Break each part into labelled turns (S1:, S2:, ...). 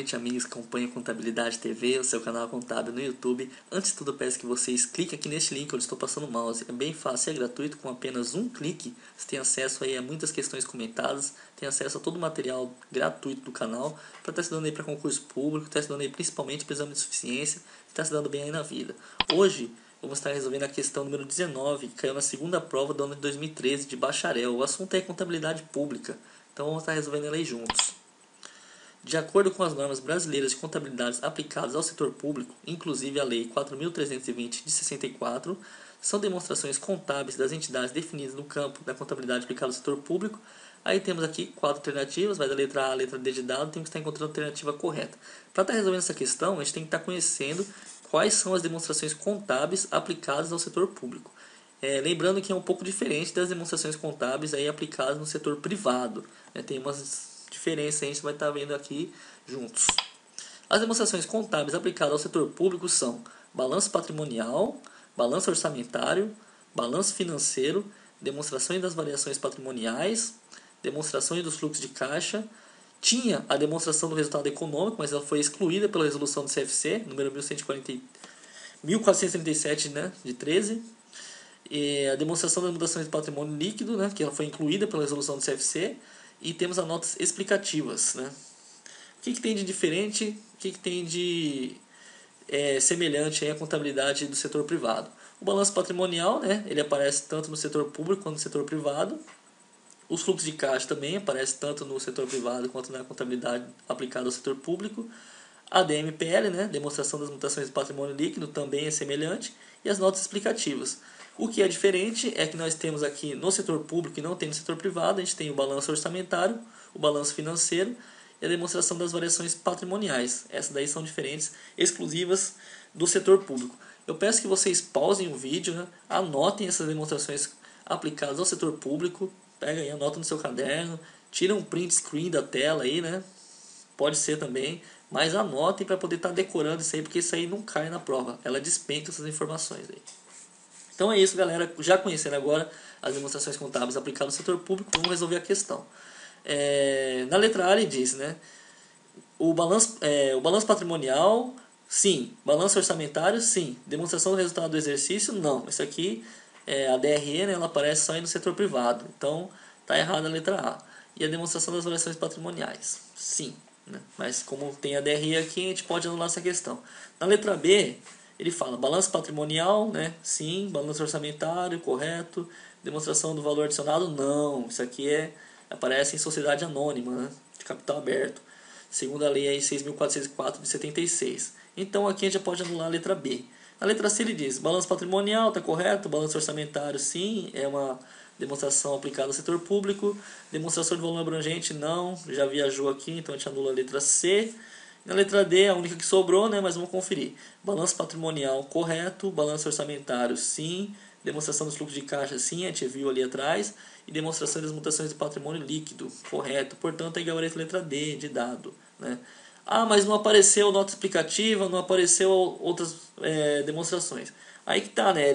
S1: noite, amigos que acompanham Contabilidade TV, o seu canal contábil no YouTube. Antes de tudo, peço que vocês cliquem aqui neste link onde estou passando o mouse. É bem fácil, é gratuito, com apenas um clique. Você tem acesso aí a muitas questões comentadas, tem acesso a todo o material gratuito do canal, para estar se dando aí para concurso público, estar se dando aí principalmente para exame de suficiência, estar se dando bem aí na vida. Hoje, vamos estar resolvendo a questão número 19, que caiu na segunda prova do ano de 2013 de bacharel. O assunto é contabilidade pública, então vamos estar resolvendo ela aí juntos. De acordo com as normas brasileiras de contabilidade aplicadas ao setor público, inclusive a Lei 4.320 de 64, são demonstrações contábeis das entidades definidas no campo da contabilidade aplicada ao setor público. Aí temos aqui 4 alternativas, vai da letra A à letra D de dado, temos que estar encontrando a alternativa correta. Para estar resolvendo essa questão, a gente tem que estar conhecendo quais são as demonstrações contábeis aplicadas ao setor público. Lembrando que é um pouco diferente das demonstrações contábeis aí aplicadas no setor privado. Tem umas diferenças, a gente vai estar vendo aqui juntos. As demonstrações contábeis aplicadas ao setor público são balanço patrimonial, balanço orçamentário, balanço financeiro, demonstrações das variações patrimoniais, demonstrações dos fluxos de caixa. Tinha a demonstração do resultado econômico, mas ela foi excluída pela resolução do CFC, número 1437, né, de 13. E a demonstração das mutações de patrimônio líquido, né, que ela foi incluída pela resolução do CFC. E temos as notas explicativas. Né? O que tem de diferente, o que tem de semelhante aí à contabilidade do setor privado? O balanço patrimonial, né, ele aparece tanto no setor público quanto no setor privado. Os fluxos de caixa também aparecem tanto no setor privado quanto na contabilidade aplicada ao setor público. A DMPL, né, demonstração das mutações de patrimônio líquido, também é semelhante. E as notas explicativas. O que é diferente é que nós temos aqui no setor público e não tem no setor privado, a gente tem o balanço orçamentário, o balanço financeiro e a demonstração das variações patrimoniais. Essas daí são diferentes, exclusivas do setor público. Eu peço que vocês pausem o vídeo, né? Anotem essas demonstrações aplicadas ao setor público, pega aí, anota no seu caderno, tira um print screen da tela aí, né? Pode ser também, mas anotem para poder estar decorando isso aí, porque isso aí não cai na prova, ela despenca essas informações aí. Então é isso, galera. Já conhecendo agora as demonstrações contábeis aplicadas no setor público, vamos resolver a questão. Na letra A ele diz, né, o balanço patrimonial, sim. Balanço orçamentário, sim. Demonstração do resultado do exercício, não. Isso aqui, a DRE, né, ela aparece só aí no setor privado. Então, está errada a letra A. E a demonstração das variações patrimoniais, sim. Né? Mas como tem a DRE aqui, a gente pode anular essa questão. Na letra B, ele fala balanço patrimonial, né? Sim. Balanço orçamentário, correto. Demonstração do valor adicionado, não. Isso aqui aparece em sociedade anônima, né? De capital aberto, segundo a lei aí 6.404 de 76. Então aqui a gente já pode anular a letra B. Na letra C ele diz balanço patrimonial, está correto. Balanço orçamentário, sim. É uma demonstração aplicada ao setor público. Demonstração de volume abrangente, não. Já viajou aqui, então a gente anula a letra C. Na letra D, a única que sobrou, né, mas vamos conferir. Balanço patrimonial, correto. Balanço orçamentário, sim. Demonstração dos fluxos de caixa, sim, a gente viu ali atrás. E demonstração das mutações de patrimônio líquido, correto. Portanto, aí gabarito letra D, de dado. Né? Ah, mas não apareceu nota explicativa, não apareceu outras demonstrações. Aí que tá, né?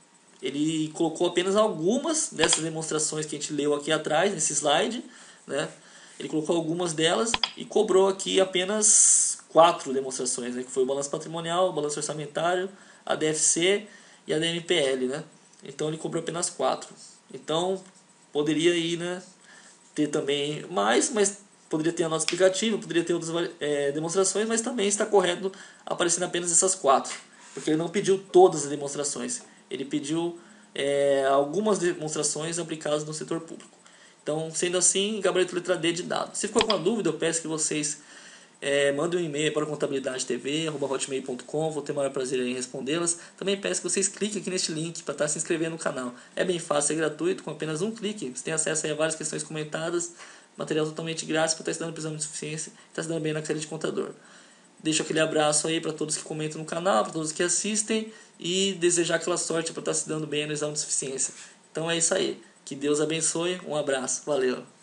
S1: Ele colocou apenas algumas dessas demonstrações que a gente leu aqui atrás, nesse slide, né? Ele colocou algumas delas e cobrou aqui apenas 4 demonstrações, né? Que foi o balanço patrimonial, o balanço orçamentário, a DFC e a DMPL, né? Então ele cobrou apenas 4. Então poderia ir, né, ter também mais, mas poderia ter a nota explicativa, poderia ter outras demonstrações, mas também está correto aparecendo apenas essas 4, porque ele não pediu todas as demonstrações, ele pediu algumas demonstrações aplicadas no setor público. Então, sendo assim, gabarito letra D de dado. Se ficou com alguma dúvida, eu peço que vocês mandem um e-mail para contabilidadetv@hotmail.com, vou ter o maior prazer em respondê-las. Também peço que vocês cliquem aqui neste link para estar se inscrevendo no canal. É bem fácil, é gratuito, com apenas um clique. Você tem acesso aí a várias questões comentadas, material totalmente grátis para estar estudando para exame de suficiência, está se dando bem na carreira de contador. Deixo aquele abraço aí para todos que comentam no canal, para todos que assistem e desejar aquela sorte para estar se dando bem no exame de suficiência. Então é isso aí. Que Deus abençoe. Um abraço. Valeu.